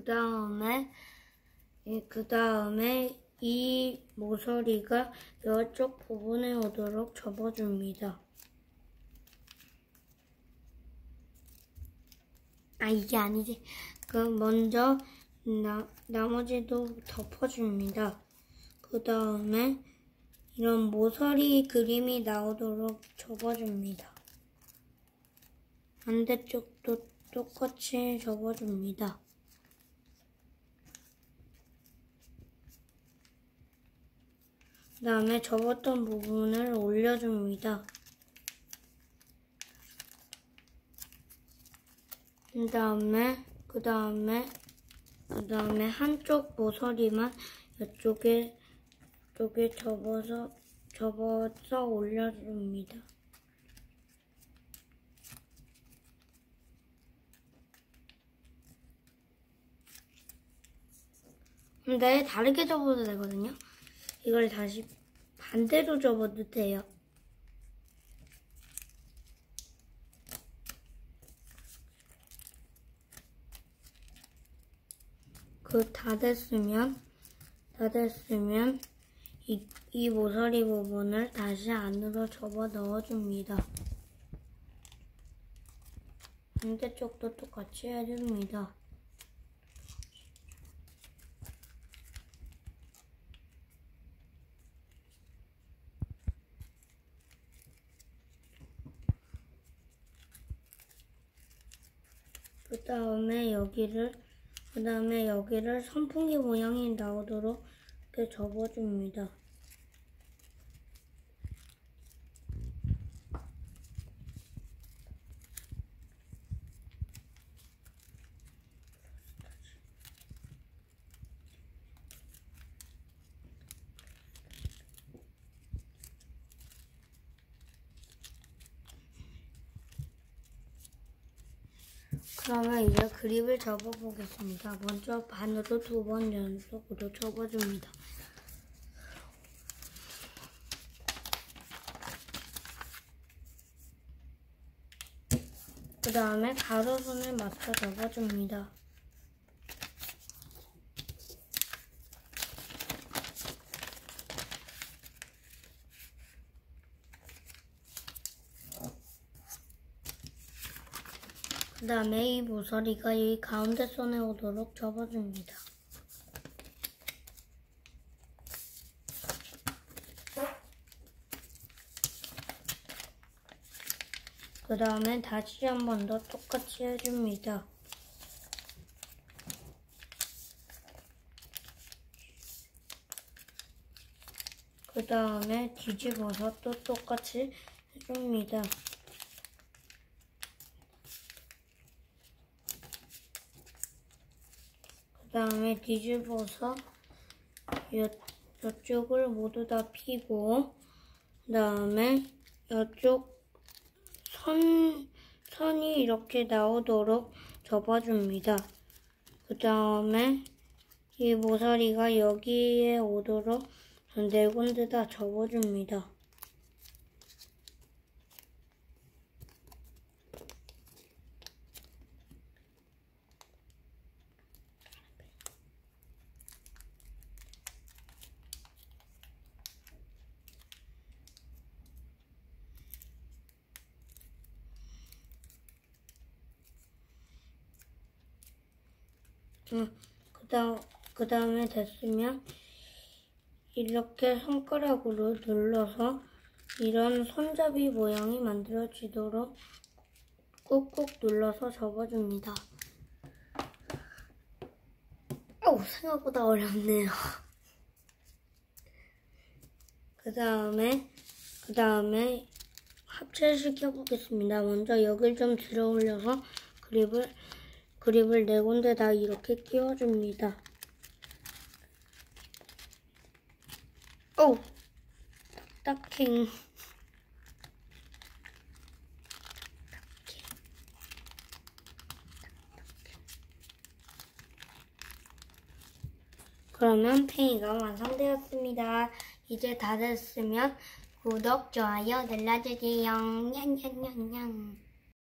그 다음에 이 모서리가 이쪽 부분에 오도록 접어줍니다. 이게 아니지. 먼저 나머지도 덮어줍니다. 그 다음에 이런 모서리 그림이 나오도록 접어줍니다. 반대쪽도 똑같이 접어줍니다. 그 다음에 접었던 부분을 올려줍니다. 그 다음에 한쪽 모서리만 이쪽에 접어서 올려줍니다. 근데 다르게 접어도 되거든요. 이걸 다시 반대로 접어도 돼요. 다 됐으면 이 모서리 부분을 다시 안으로 접어 넣어줍니다. 반대쪽도 똑같이 해줍니다. 그 다음에 여기를 선풍기 모양이 나오도록 이렇게 접어줍니다. 그러면 이제 그립을 접어보겠습니다. 먼저 반으로 2번 연속으로 접어줍니다. 그 다음에 가로선을 맞춰 접어줍니다. 그 다음에 이 모서리가 이 가운데 선에 오도록 접어줍니다. 그 다음에 다시 한 번 더 똑같이 해줍니다. 그 다음에 뒤집어서 또 똑같이 해줍니다. 그 다음에 뒤집어서 이쪽을 모두 다 펴고, 그 다음에 이쪽 선이 이렇게 나오도록 접어줍니다. 그 다음에 이 모서리가 여기에 오도록 4군데 다 접어줍니다. 그 다음에 됐으면 이렇게 손가락으로 눌러서 이런 손잡이 모양이 만들어지도록 꾹꾹 눌러서 접어줍니다. 생각보다 어렵네요. 그 다음에 합체시켜 보겠습니다. 먼저 여길 좀 들어 올려서 그립을 4군데 다 이렇게 끼워줍니다. 딱킹. 그러면 팽이가 완성되었습니다. 이제 다 됐으면 구독, 좋아요 눌러주세요. 냥냥냥냥.